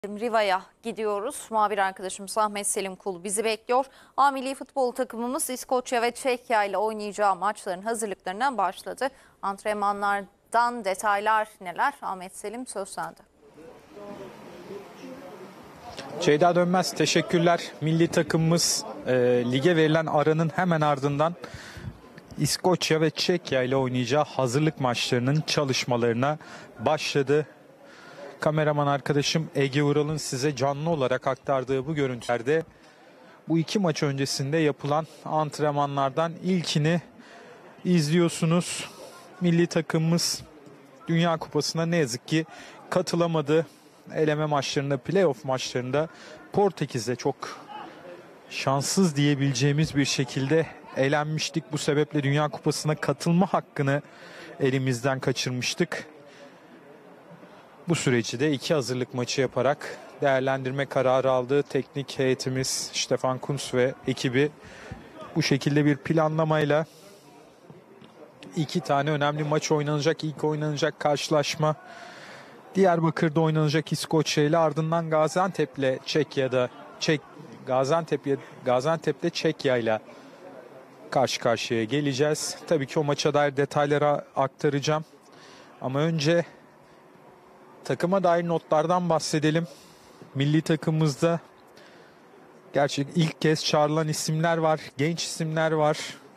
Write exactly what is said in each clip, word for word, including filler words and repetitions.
Riva'ya gidiyoruz. Muhabir arkadaşımız Ahmet Selim Kul bizi bekliyor. A milli futbol takımımız İskoçya ve Çekya ile oynayacağı maçların hazırlıklarına başladı. Antrenmanlardan detaylar neler? Ahmet Selim, söz sende. Ceyda Dönmez, teşekkürler. Milli takımımız e, lige verilen aranın hemen ardından İskoçya ve Çekya ile oynayacağı hazırlık maçlarının çalışmalarına başladı. Kameraman arkadaşım Ege Ural'ın size canlı olarak aktardığı bu görüntülerde bu iki maç öncesinde yapılan antrenmanlardan ilkini izliyorsunuz. Milli takımımız Dünya Kupası'na ne yazık ki katılamadı. Eleme maçlarında, playoff maçlarında Portekiz'de çok şanssız diyebileceğimiz bir şekilde elenmiştik. Bu sebeple Dünya Kupası'na katılma hakkını elimizden kaçırmıştık. Bu süreci de iki hazırlık maçı yaparak değerlendirme kararı aldı. Teknik heyetimiz Stefan Kuntz ve ekibi bu şekilde bir planlamayla iki tane önemli maç oynanacak. İlk oynanacak karşılaşma Diyarbakır'da oynanacak İskoçya ile, ardından Gaziantep'le Çekya'da Çek Gaziantep Gaziantep'te Çekya ile karşı karşıya geleceğiz. Tabii ki o maça dair detayları aktaracağım. Ama önce takıma dair notlardan bahsedelim. Milli takımımızda gerçekten ilk kez çağrılan isimler var. Genç isimler var.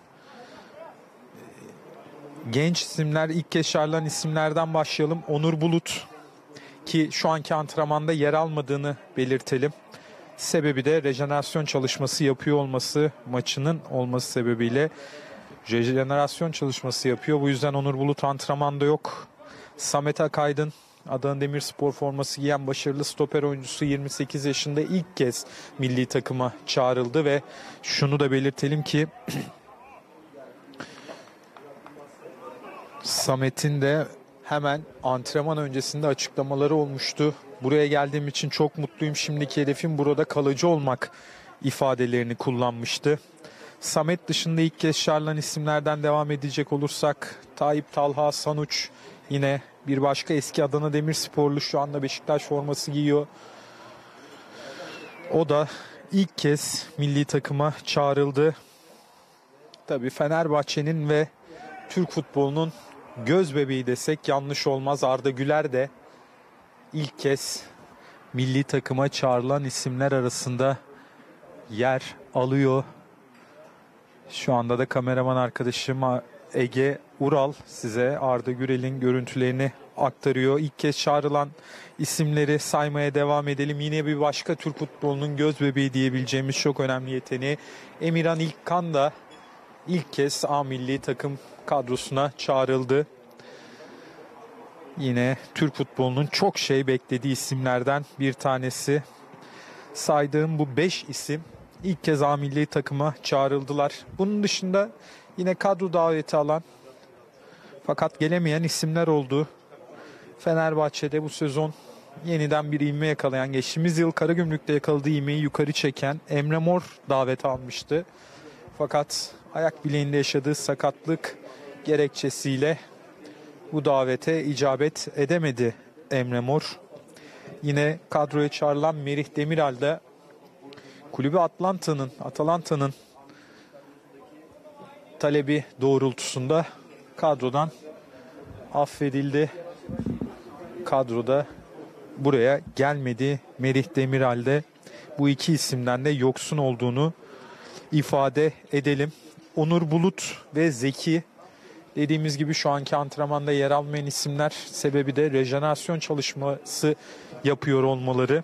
Genç isimler, ilk kez çağrılan isimlerden başlayalım. Onur Bulut, ki şu anki antrenmanda yer almadığını belirtelim. Sebebi de rejenerasyon çalışması yapıyor olması, maçının olması sebebiyle rejenerasyon çalışması yapıyor. Bu yüzden Onur Bulut antrenmanda yok. Samet Akaydın, Adana Demirspor forması giyen başarılı stoper oyuncusu, yirmi sekiz yaşında, ilk kez milli takıma çağrıldı ve şunu da belirtelim ki Samet'in de hemen antrenman öncesinde açıklamaları olmuştu. Buraya geldiğim için çok mutluyum. Şimdiki hedefim burada kalıcı olmak ifadelerini kullanmıştı. Samet dışında ilk kez çağrılan isimlerden devam edecek olursak Tayyip Talha Sanuç, yine bir başka eski Adana Demirsporlu, şu anda Beşiktaş forması giyiyor. O da ilk kez milli takıma çağrıldı. Tabii Fenerbahçe'nin ve Türk futbolunun göz bebeği desek yanlış olmaz. Arda Güler de ilk kez milli takıma çağrılan isimler arasında yer alıyor. Şu anda da kameraman arkadaşım Ege Ural size Arda Güler'in görüntülerini aktarıyor. İlk kez çağrılan isimleri saymaya devam edelim. Yine bir başka Türk futbolunun göz bebeği diyebileceğimiz çok önemli yeteneği Emirhan İlkan da ilk kez A milli takım kadrosuna çağrıldı. Yine Türk futbolunun çok şey beklediği isimlerden bir tanesi. Saydığım bu beş isim ilk kez A milli takıma çağrıldılar. Bunun dışında yine kadro daveti alan fakat gelemeyen isimler oldu. Fenerbahçe'de bu sezon yeniden bir ivme yakalayan, geçtiğimiz yıl Karagümrük'te yakaladığı ivmeyi yukarı çeken Emre Mor davet almıştı. Fakat ayak bileğinde yaşadığı sakatlık gerekçesiyle bu davete icabet edemedi Emre Mor. Yine kadroya çağrılan Merih Demiral da kulübü Atlanta'nın Atalanta'nın talebi doğrultusunda kadrodan affedildi. Kadroda buraya gelmedi. Merih Demiral de bu iki isimden de yoksun olduğunu ifade edelim. Onur Bulut ve Zeki, dediğimiz gibi şu anki antrenmanda yer almayan isimler, sebebi de rejenerasyon çalışması yapıyor olmaları.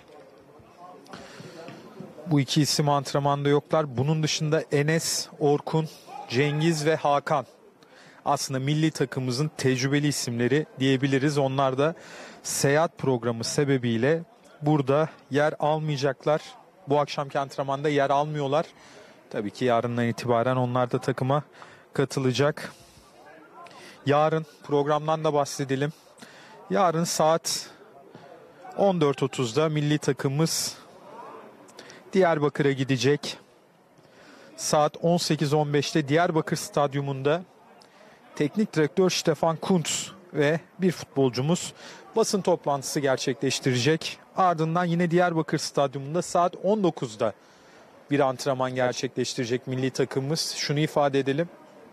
Bu iki isim antrenmanda yoklar. Bunun dışında Enes, Orkun, Cengiz ve Hakan aslında milli takımımızın tecrübeli isimleri diyebiliriz. Onlar da seyahat programı sebebiyle burada yer almayacaklar. Bu akşamki antrenmanda yer almıyorlar. Tabii ki yarından itibaren onlar da takıma katılacak. Yarın programdan da bahsedelim. Yarın saat on dört otuzda milli takımımız Diyarbakır'a gidecek. Saat on sekiz on beşte Diyarbakır Stadyumunda teknik direktör Stefan Kuntz ve bir futbolcumuz basın toplantısı gerçekleştirecek. Ardından yine Diyarbakır Stadyumunda saat on dokuzda bir antrenman gerçekleştirecek milli takımımız. Şunu ifade edelim.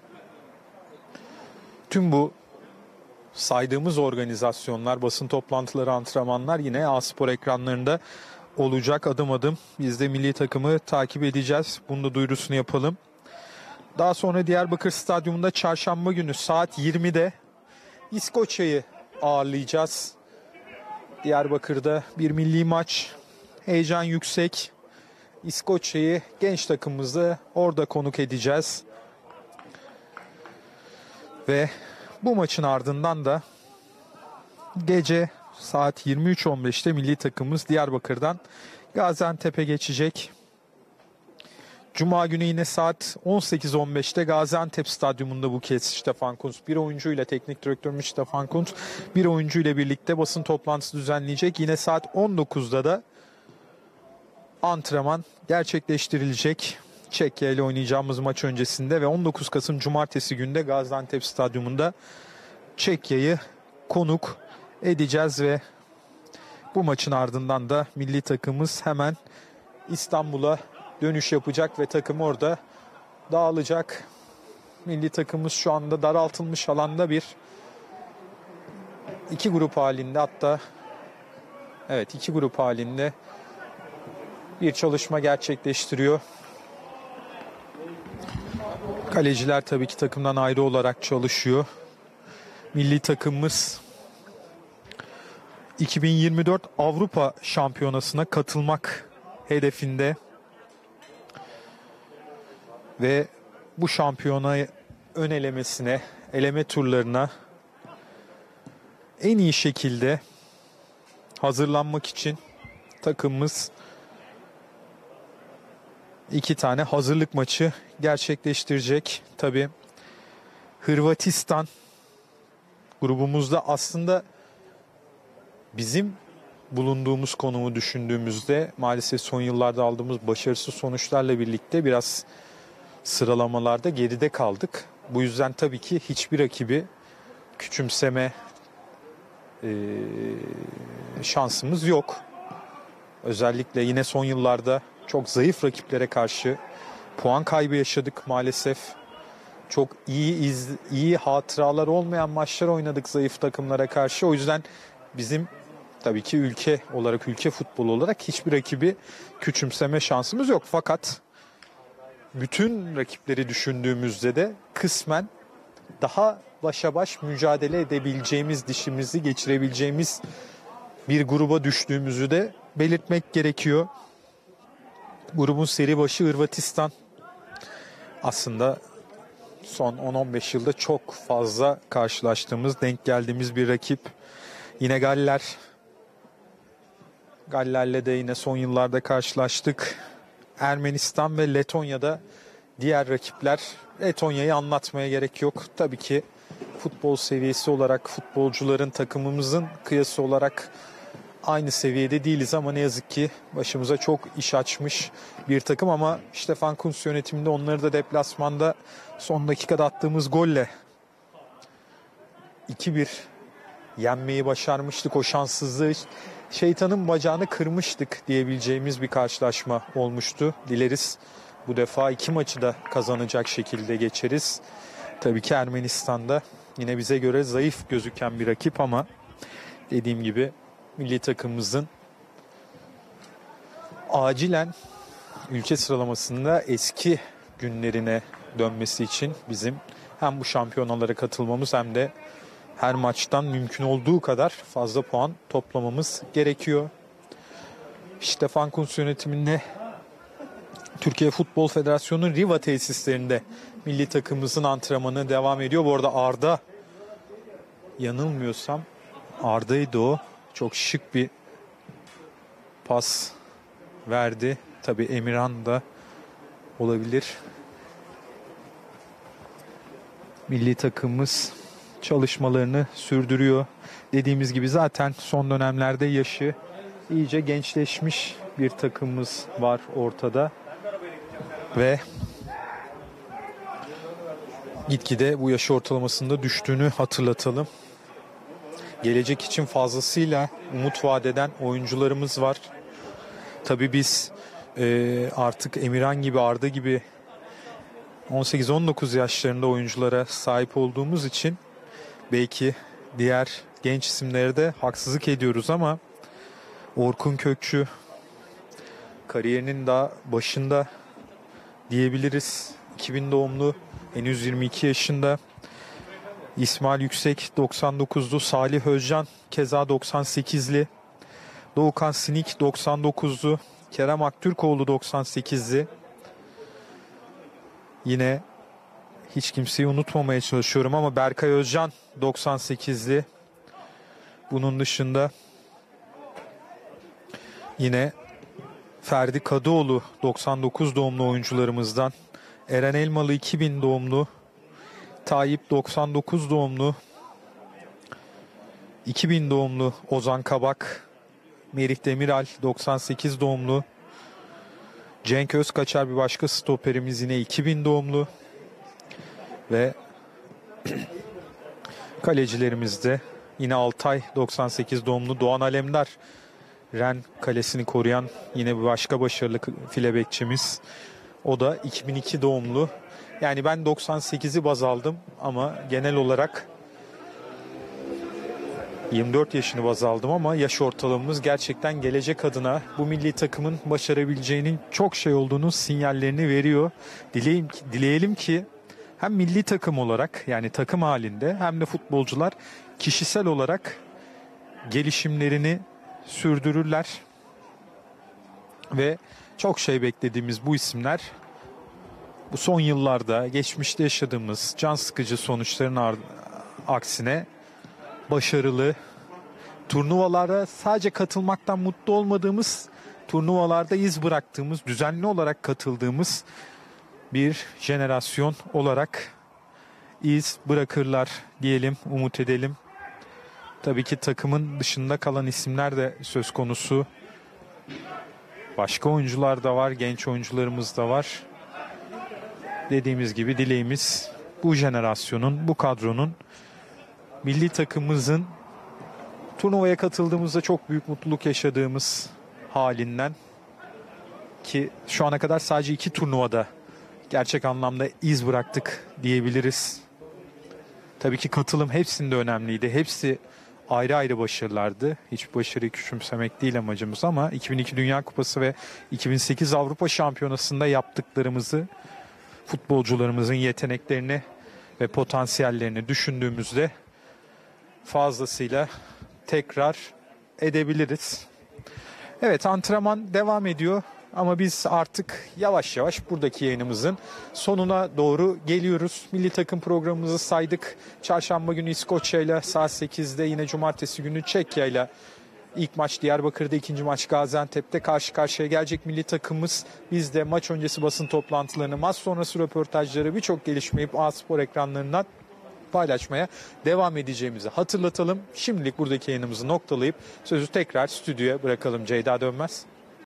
Tüm bu saydığımız organizasyonlar, basın toplantıları, antrenmanlar yine A-Spor ekranlarında olacak adım adım. Biz de milli takımı takip edeceğiz. Bunu da duyurusunu yapalım. Daha sonra Diyarbakır Stadyumunda çarşamba günü saat yirmide İskoçya'yı ağırlayacağız. Diyarbakır'da bir milli maç. Heyecan yüksek. İskoçya'yı, genç takımımızı orada konuk edeceğiz. Ve bu maçın ardından da gece saat yirmi üç on beşte milli takımımız Diyarbakır'dan Gaziantep'e geçecek. Cuma günü yine saat on sekiz on beşte Gaziantep Stadyumunda bu kez Stefan Kuntz bir oyuncuyla, teknik direktörümüz Stefan Kuntz bir oyuncuyla birlikte basın toplantısı düzenleyecek. Yine saat on dokuzda da antrenman gerçekleştirilecek. Çekya ile oynayacağımız maç öncesinde ve on dokuz Kasım Cumartesi günde Gaziantep Stadyumunda Çekya'yı konuk edeceğiz ve bu maçın ardından da milli takımımız hemen İstanbul'a dönüş yapacak ve takım orada dağılacak. Milli takımımız şu anda daraltılmış alanda bir iki grup halinde, hatta evet iki grup halinde bir çalışma gerçekleştiriyor. Kaleciler tabii ki takımdan ayrı olarak çalışıyor. Milli takımımız iki bin yirmi dört Avrupa Şampiyonası'na katılmak hedefinde ve bu şampiyona ön elemesine, eleme turlarına en iyi şekilde hazırlanmak için takımımız iki tane hazırlık maçı gerçekleştirecek. Tabii Hırvatistan grubumuzda aslında bizim bulunduğumuz konumu düşündüğümüzde maalesef son yıllarda aldığımız başarısız sonuçlarla birlikte biraz sıralamalarda geride kaldık. Bu yüzden tabii ki hiçbir rakibi küçümseme e, şansımız yok. Özellikle yine son yıllarda çok zayıf rakiplere karşı puan kaybı yaşadık maalesef. Çok iyi iz, iyi hatıralar olmayan maçlar oynadık zayıf takımlara karşı. O yüzden bizim tabii ki ülke olarak, ülke futbolu olarak hiçbir rakibi küçümseme şansımız yok. Fakat bütün rakipleri düşündüğümüzde de kısmen daha başa baş mücadele edebileceğimiz, dişimizi geçirebileceğimiz bir gruba düştüğümüzü de belirtmek gerekiyor. Grubun seri başı Hırvatistan. Aslında son on on beş yılda çok fazla karşılaştığımız, denk geldiğimiz bir rakip. Yine Galler. Galler'le de yine son yıllarda karşılaştık. Ermenistan ve Letonya'da diğer rakipler. Letonya'yı anlatmaya gerek yok. Tabii ki futbol seviyesi olarak, futbolcuların, takımımızın kıyası olarak aynı seviyede değiliz ama ne yazık ki başımıza çok iş açmış bir takım. Ama Stefan Kuntz yönetiminde onları da deplasmanda son dakikada attığımız golle iki bir yenmeyi başarmıştık. O şanssızlığı, şeytanın bacağını kırmıştık diyebileceğimiz bir karşılaşma olmuştu. Dileriz bu defa iki maçı da kazanacak şekilde geçeriz. Tabii ki Ermenistan'da yine bize göre zayıf gözüken bir rakip ama dediğim gibi milli takımımızın acilen ülke sıralamasında eski günlerine dönmesi için bizim hem bu şampiyonalara katılmamız hem de her maçtan mümkün olduğu kadar fazla puan toplamamız gerekiyor. Stefan Kuntz yönetiminde Türkiye Futbol Federasyonu Riva tesislerinde milli takımımızın antrenmanı devam ediyor. Bu arada Arda, yanılmıyorsam Arda'ydı o. Çok şık bir pas verdi. Tabii Emirhan da olabilir. Milli takımımız çalışmalarını sürdürüyor. Dediğimiz gibi zaten son dönemlerde yaşı iyice gençleşmiş bir takımımız var ortada. Ve gitgide bu yaş ortalamasında düştüğünü hatırlatalım. gelecek için fazlasıyla umut vaat eden oyuncularımız var. Tabii biz e, artık Emirhan gibi, Arda gibi on sekiz on dokuz yaşlarında oyunculara sahip olduğumuz için belki diğer genç isimlere de haksızlık ediyoruz ama Orkun Kökçü kariyerinin daha başında diyebiliriz. iki bin doğumlu, henüz yirmi iki yaşında. İsmail Yüksek doksan dokuzlu, Salih Özcan keza doksan sekizli, Doğukan Sinik doksan dokuzlu, Kerem Aktürkoğlu doksan sekizli. Yine hiç kimseyi unutmamaya çalışıyorum ama Berkay Özcan doksan sekizli. Bunun dışında yine Ferdi Kadıoğlu doksan dokuz doğumlu oyuncularımızdan, Eren Elmalı iki bin doğumlu, Tayyip doksan dokuz doğumlu, iki bin doğumlu Ozan Kabak, Merih Demiral doksan sekiz doğumlu, Cenk Özkaçar bir başka stoperimiz yine iki bin doğumlu ve kalecilerimizde yine Altay doksan sekiz doğumlu, Doğan Alemdar Ren kalesini koruyan yine bir başka başarılı file bekçimiz. O da iki bin iki doğumlu. Yani ben doksan sekizi baz aldım ama genel olarak yirmi dört yaşını baz aldım ama yaş ortalamamız gerçekten gelecek adına bu milli takımın başarabileceğinin çok şey olduğunun sinyallerini veriyor. Dileyim ki, dileyelim ki hem milli takım olarak, yani takım halinde, hem de futbolcular kişisel olarak gelişimlerini sürdürürler. Ve çok şey beklediğimiz bu isimler bu son yıllarda geçmişte yaşadığımız can sıkıcı sonuçların aksine başarılı, turnuvalara sadece katılmaktan mutlu olmadığımız, turnuvalarda iz bıraktığımız, düzenli olarak katıldığımız bir jenerasyon olarak iz bırakırlar diyelim, umut edelim. Tabii ki takımın dışında kalan isimler de söz konusu. Başka oyuncular da var, genç oyuncularımız da var. Dediğimiz gibi dileğimiz bu jenerasyonun, bu kadronun milli takımımızın turnuvaya katıldığımızda çok büyük mutluluk yaşadığımız halinden, ki şu ana kadar sadece iki turnuvada gerçek anlamda iz bıraktık diyebiliriz. Tabii ki katılım hepsinde önemliydi. Hepsi ayrı ayrı başarılardı. Hiç başarıyı küçümsemek değil amacımız ama iki bin iki Dünya Kupası ve iki bin sekiz Avrupa Şampiyonası'nda yaptıklarımızı, futbolcularımızın yeteneklerini ve potansiyellerini düşündüğümüzde fazlasıyla tekrar edebiliriz. Evet, antrenman devam ediyor ama biz artık yavaş yavaş buradaki yayınımızın sonuna doğru geliyoruz. Milli takım programımızı saydık. Çarşamba günü İskoçya ile saat sekizde, yine cumartesi günü Çekya ile ilk maç Diyarbakır'da, ikinci maç Gaziantep'te karşı karşıya gelecek milli takımımız. Biz de maç öncesi basın toplantılarını, maç sonrası röportajları, birçok gelişmeyi A-Spor ekranlarından paylaşmaya devam edeceğimizi hatırlatalım. Şimdilik buradaki yayınımızı noktalayıp sözü tekrar stüdyoya bırakalım. Ceyda Dönmez.